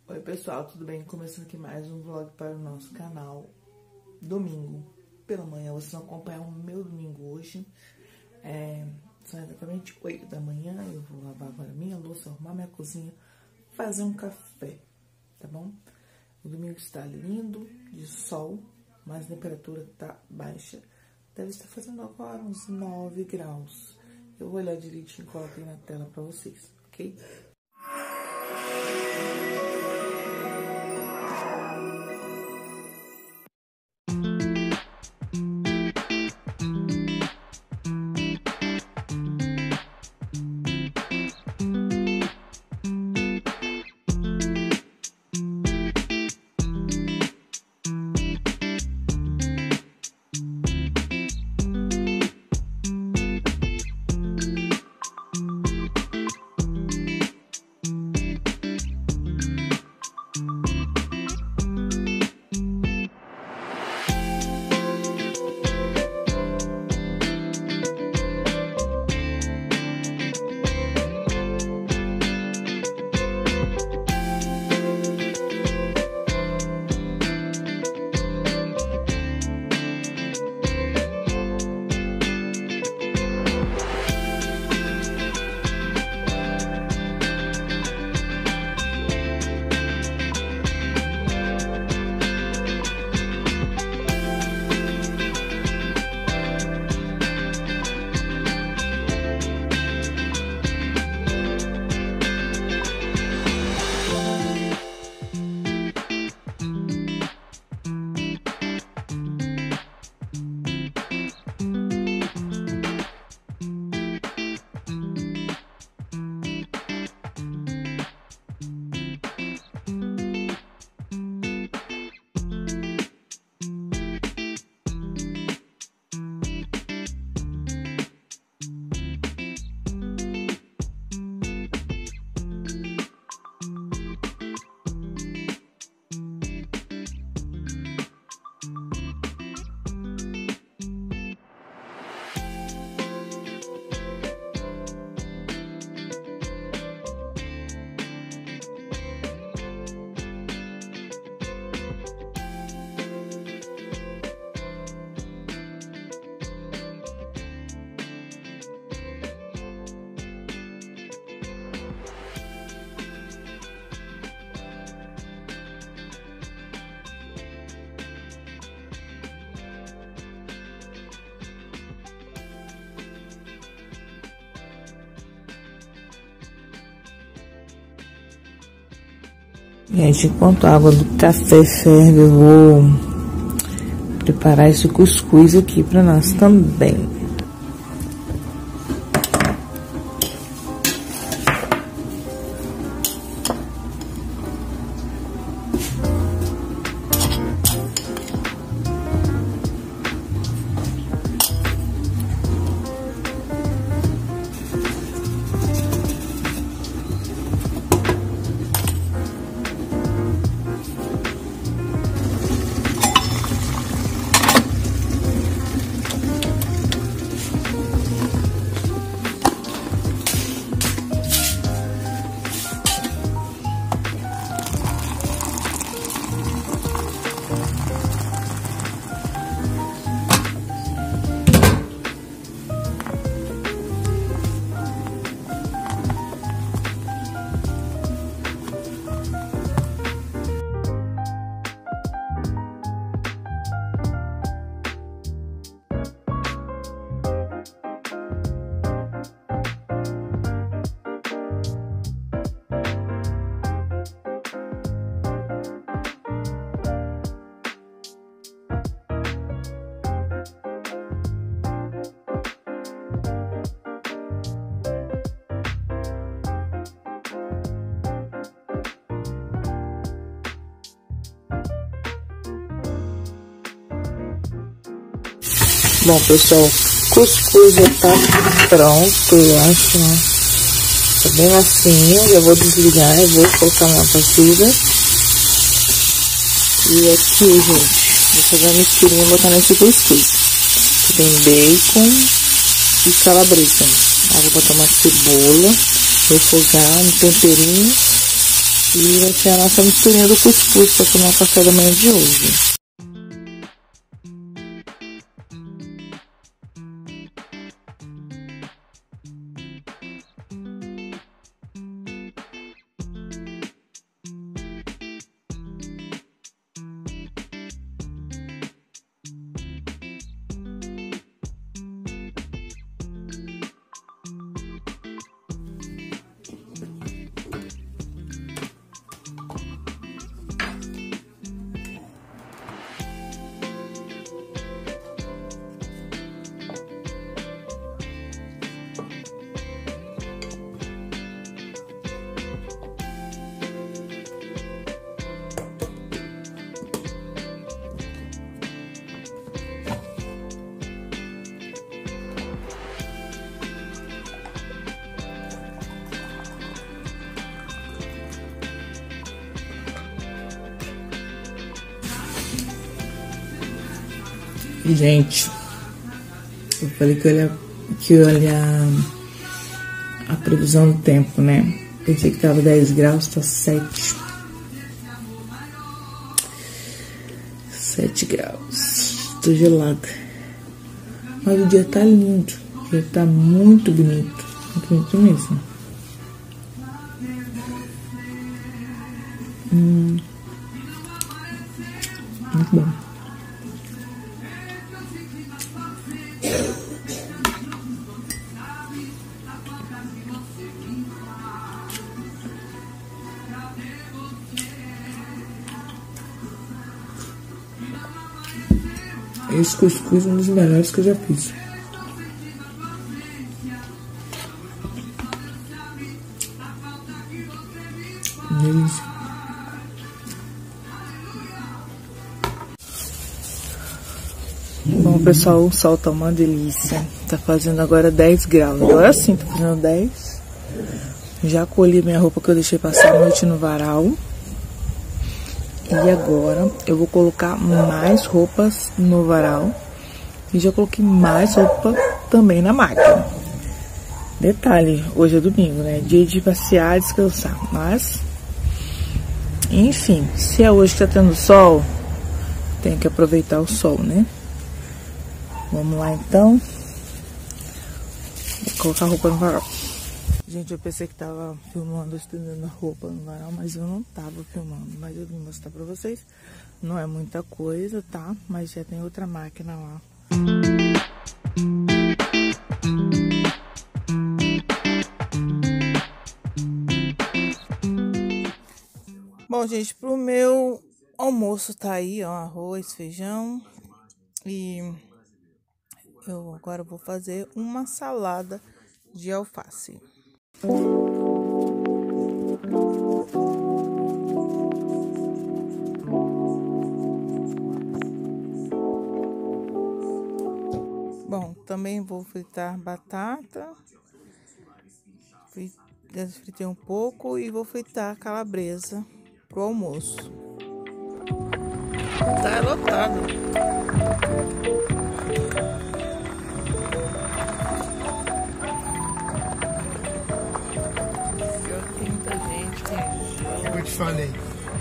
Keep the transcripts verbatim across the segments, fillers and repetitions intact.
Oi pessoal, tudo bem? Começando aqui mais um vlog para o nosso canal. Domingo pela manhã, vocês vão acompanhar o meu domingo hoje. é, São exatamente oito da manhã. Eu vou lavar agora minha louça, arrumar minha cozinha, fazer um café, tá bom? O domingo está lindo, de sol, mas a temperatura tá baixa. Deve estar fazendo agora uns nove graus. Eu vou olhar direitinho e coloquei na tela para vocês, ok? Gente, enquanto a água do café ferve, eu vou preparar esse cuscuz aqui para nós também. Bom, pessoal, cuscuz já tá pronto, eu acho, né? Tá bem macinho. Já vou desligar, eu vou colocar na vasilha. E aqui, gente, vou fazer uma misturinha e botar nesse cuscuz. Tem bacon e calabresa. Aí vou botar uma cebola, refogar um temperinho E vai ser a nossa misturinha do cuscuz para tomar o café da manhã de hoje. Gente, eu falei que eu ia, que eu ia olhar a previsão do tempo, né? Pensei que tava dez graus, tá sete. sete graus. Tô gelada. Mas o dia tá lindo. O dia tá muito bonito. Muito bonito mesmo. Hum. Muito bom. Esse cuscuz é um dos melhores que eu já fiz. Delícia. Bom, pessoal, o sol tá uma delícia. Tá fazendo agora dez graus. Agora sim, tá fazendo dez. Já colhi minha roupa que eu deixei passar a noite no varal. E agora eu vou colocar mais roupas no varal. E já coloquei mais roupa também na máquina. Detalhe, hoje é domingo, né? Dia de passear e descansar. Mas, enfim, se é hoje que tá tendo sol, tem que aproveitar o sol, né? Vamos lá então. Vou colocar a roupa no varal. Gente, eu pensei que tava filmando, estendendo a roupa no varal, mas eu não tava filmando. Mas eu vim mostrar pra vocês. Não é muita coisa, tá? Mas já tem outra máquina lá. Bom, gente, pro meu almoço tá aí, ó, arroz, feijão. E eu agora vou fazer uma salada de alface. Bom, também vou fritar batata. Fritei um pouco e vou fritar calabresa pro almoço. Tá lotado. Eu te falei.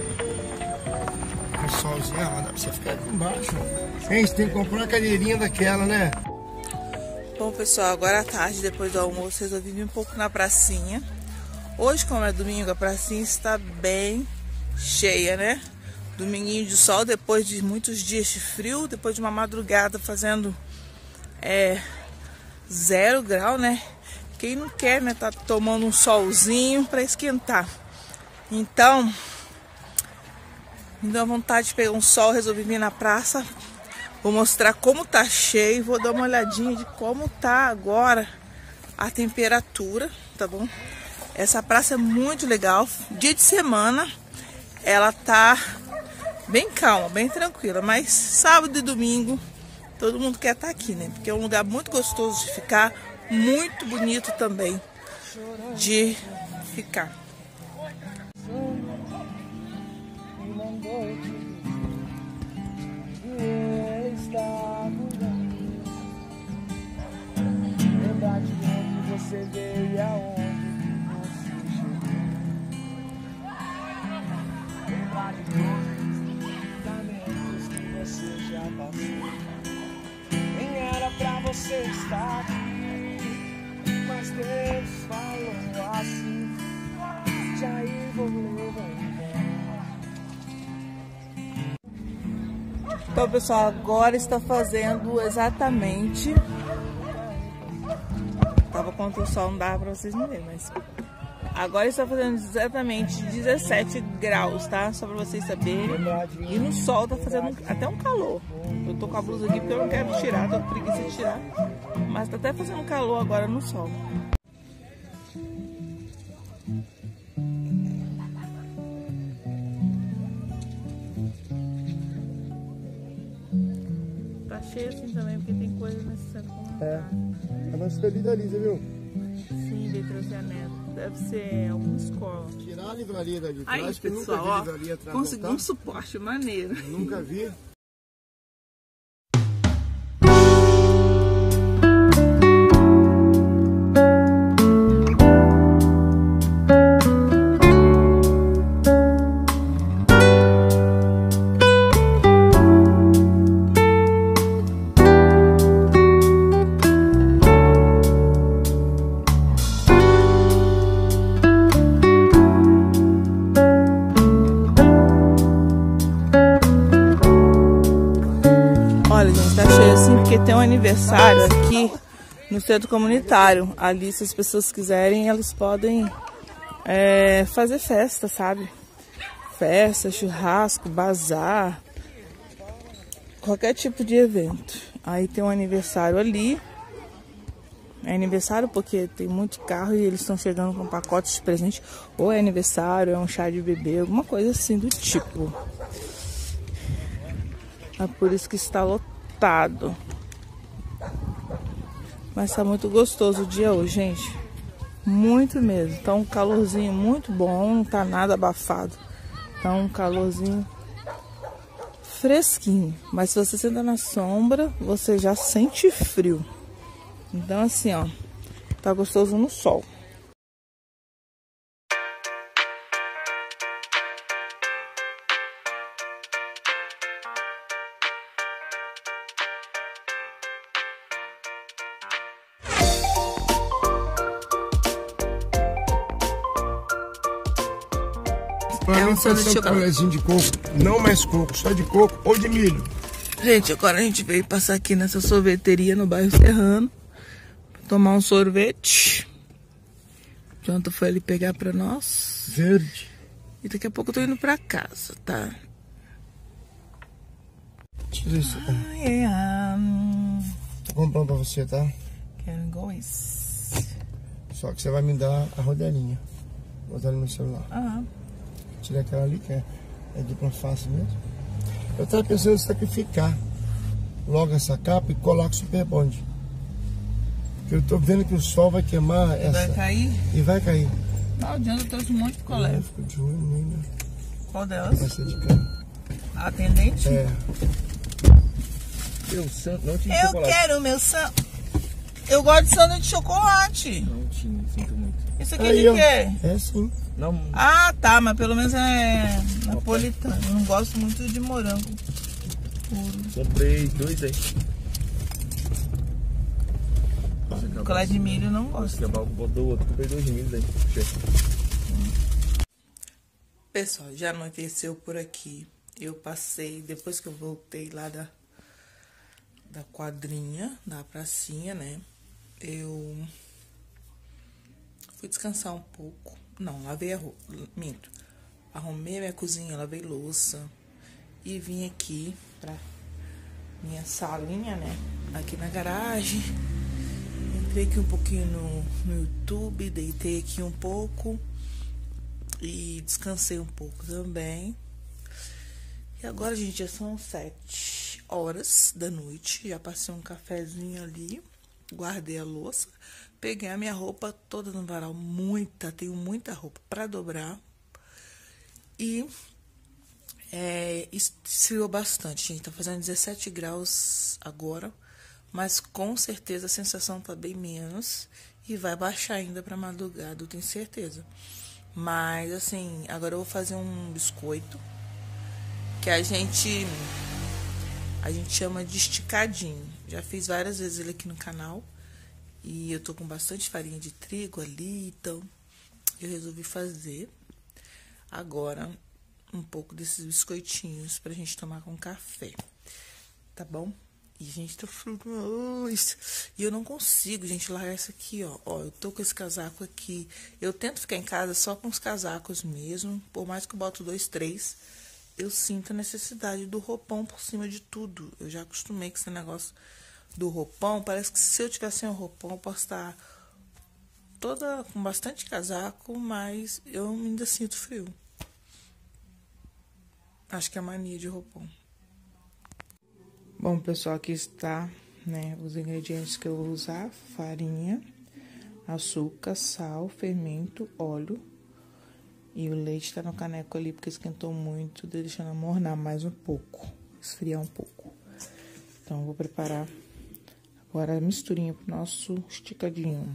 O solzinho, ah, dá pra você ficar aqui embaixo. Gente, tem que comprar uma cadeirinha daquela, né? Bom, pessoal, agora à tarde, depois do almoço, resolvi vir um pouco na pracinha. Hoje, como é domingo, a pracinha está bem cheia, né? Dominguinho de sol, depois de muitos dias de frio, depois de uma madrugada fazendo é, zero grau, né? Quem não quer, né? Tá tomando um solzinho para esquentar. Então, me deu vontade de pegar um sol, resolvi vir na praça. Vou mostrar como tá cheio, vou dar uma olhadinha de como tá agora a temperatura, tá bom? Essa praça é muito legal. Dia de semana ela tá bem calma, bem tranquila, mas sábado e domingo todo mundo quer estar aqui, né? Porque é um lugar muito gostoso de ficar, muito bonito também de ficar. Lamentos que você já passou. Nem era pra você estar aqui, mas Deus falou assim. Jair, vou levar. Então, pessoal, agora está fazendo exatamente... Tava contra o sol, não dava pra vocês não verem, mas... Agora está fazendo exatamente dezessete graus, tá? Só pra vocês saberem. E no sol tá fazendo até um calor. Eu tô com a blusa aqui porque eu não quero tirar, tô com preguiça de tirar. Mas tá até fazendo calor agora no sol. Tá cheio assim também, porque tem coisa nesse centro comunitário. É, a nossa bebida ali, você viu? Sim, veio trazer a neta. Deve ser alguma escola. Tirar a livraria dali. Aí, acho que pessoal, nunca vi ó, livraria atrás, consegui tá? um suporte maneiro. Nunca vi. Olha, gente, tá cheio assim porque tem um aniversário aqui no centro comunitário. Ali, se as pessoas quiserem, elas podem é, fazer festa, sabe? Festa, churrasco, bazar, qualquer tipo de evento. Aí tem um aniversário ali. É aniversário porque tem muito carro e eles estão chegando com pacotes de presente. Ou é aniversário, é um chá de bebê, alguma coisa assim do tipo. É por isso que está lotado. Mas tá muito gostoso o dia hoje, gente. Muito mesmo. Tá um calorzinho muito bom, não tá nada abafado. Tá um calorzinho fresquinho. Mas se você senta na sombra, você já sente frio. Então assim, ó, tá gostoso no sol. Pra É mim, um pode sanduíche ser um de chocolate. cafezinho de coco. Não mais coco, só de coco ou de milho. Gente, agora a gente veio passar aqui nessa sorveteria no bairro Serrano. Tomar um sorvete. Jonathan foi ali pegar pra nós. Verde. E daqui a pouco eu tô indo pra casa, tá? Tira isso. Ai, ai, hum, Tô comprando pra você, tá? quero gois. Só que você vai me dar a rodelinha. Vou botar no meu celular. Ah, Tira aquela ali que é, é dupla face mesmo. Eu tava pensando em sacrificar logo essa capa e colar com super bonde. Porque eu tô vendo que o sol vai queimar essa. vai cair? E vai cair. Não adianta, eu trouxe um monte de Eu colégio. fico de olho nele. Qual delas? Essa de cá. A atendente? É. Eu santo, não tinha Eu chocolate. quero o meu san... Eu gosto de sanduíche de chocolate. Não tinha, sinto muito. Isso aqui Aí, de ó. quê? É sim. Não, Ah, tá, mas pelo menos é napolitano. Eu não gosto muito de morango puro. comprei dois aí. Chocolate de milho eu não gosto. Que a Balco botou outro, comprei dois milhos aí. Pessoal, já anoiteceu por aqui. Eu passei, depois que eu voltei lá da, da quadrinha, da pracinha, né? Eu fui descansar um pouco. Não, lavei a roupa, minto. Arrumei minha cozinha, lavei louça. E vim aqui pra minha salinha, né? Aqui na garagem. Entrei aqui um pouquinho no, no YouTube, deitei aqui um pouco. E descansei um pouco também. E agora, gente, já são sete horas da noite. Já passei um cafezinho ali. Guardei a louça. Peguei a minha roupa toda no varal. Muita, tenho muita roupa pra dobrar. E é, esfriou bastante, gente. Tá fazendo dezessete graus agora. Mas com certeza a sensação tá bem menos. E vai baixar ainda pra madrugada, eu tenho certeza. Mas, assim, agora eu vou fazer um biscoito que a gente a gente chama de esticadinho. Já fiz várias vezes ele aqui no canal e eu tô com bastante farinha de trigo ali, então eu resolvi fazer agora um pouco desses biscoitinhos pra gente tomar com café, tá bom? E, gente, tá frio. E eu não consigo, gente, largar isso aqui, ó. Ó, eu tô com esse casaco aqui. Eu tento ficar em casa só com os casacos mesmo. Por mais que eu boto dois, três, eu sinto a necessidade do roupão por cima de tudo. Eu já acostumei com esse negócio do roupão. Parece que se eu tivesse sem um roupão, eu posso estar toda com bastante casaco, mas eu ainda sinto frio. Acho que é mania de roupão. Bom, pessoal, aqui está, né, os ingredientes que eu vou usar: farinha, açúcar, sal, fermento, óleo. E o leite tá no caneco ali porque esquentou muito, deixando amornar mais um pouco, esfriar um pouco. Então, eu vou preparar agora a misturinha pro nosso esticadinho.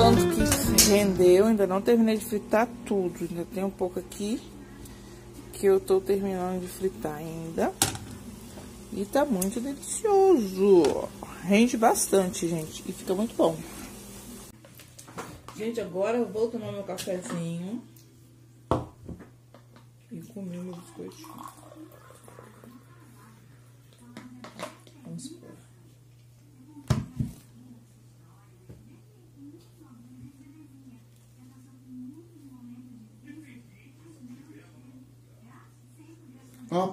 tanto que se rendeu, ainda não terminei de fritar tudo. Ainda tem um pouco aqui que eu tô terminando de fritar ainda. E tá muito delicioso. Rende bastante, gente. E fica muito bom. Gente, agora eu vou tomar meu cafezinho. E comer meu biscoitinho. Vamos por. Ó.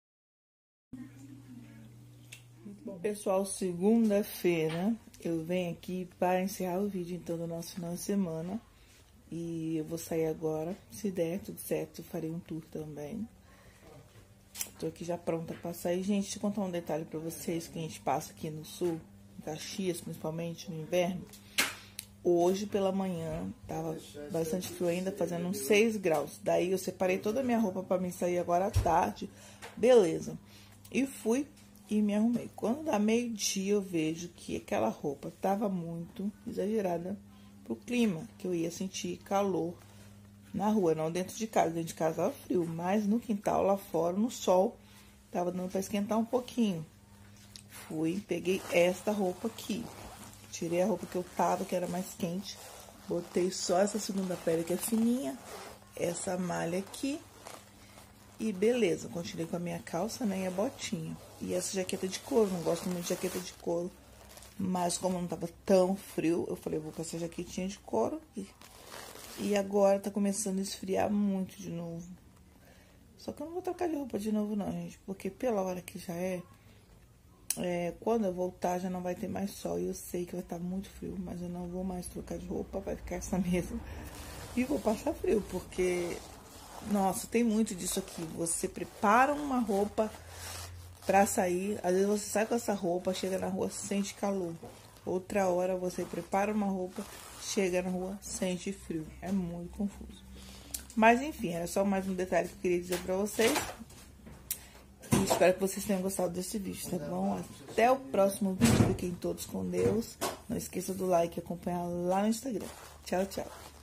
Pessoal, segunda-feira eu venho aqui para encerrar o vídeo então do nosso final de semana. E eu vou sair agora, se der tudo certo, eu farei um tour também. Tô aqui já pronta pra sair. Gente, deixa eu contar um detalhe pra vocês que a gente passa aqui no sul, em Caxias, principalmente no inverno. Hoje pela manhã tava bastante frio ainda, fazendo uns seis graus. Daí eu separei toda a minha roupa pra mim sair agora à tarde. Beleza. E fui e me arrumei. Quando dá meio-dia eu vejo que aquela roupa tava muito exagerada pro clima, que eu ia sentir calor na rua, não dentro de casa. Dentro de casa tava frio, mas no quintal, lá fora, no sol, tava dando pra esquentar um pouquinho. Fui, peguei esta roupa aqui. Tirei a roupa que eu tava, que era mais quente. Botei só essa segunda pele que é fininha. Essa malha aqui. E beleza, continuei com a minha calça, né, e a botinha. E essa jaqueta de couro, não gosto muito de jaqueta de couro. Mas como não tava tão frio, eu falei, eu vou com essa jaquetinha de couro. E, e agora tá começando a esfriar muito de novo. Só que eu não vou trocar de roupa de novo não, gente. Porque pela hora que já é, é quando eu voltar já não vai ter mais sol. E eu sei que vai estar muito frio, mas eu não vou mais trocar de roupa. Vai ficar essa mesma. E vou passar frio, porque... Nossa, tem muito disso aqui. Você prepara uma roupa pra sair, às vezes você sai com essa roupa, chega na rua, sente calor. Outra hora você prepara uma roupa, chega na rua, sente frio. É muito confuso. Mas enfim, era só mais um detalhe que eu queria dizer pra vocês. E espero que vocês tenham gostado desse vídeo, tá bom? Até o próximo vídeo. Fiquem todos com Deus. Não esqueça do like e acompanhar lá no Instagram. Tchau, tchau.